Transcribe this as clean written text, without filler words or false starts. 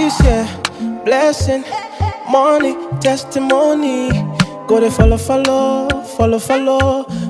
this year, blessing, money, testimony. Go to follow, follow, follow, follow.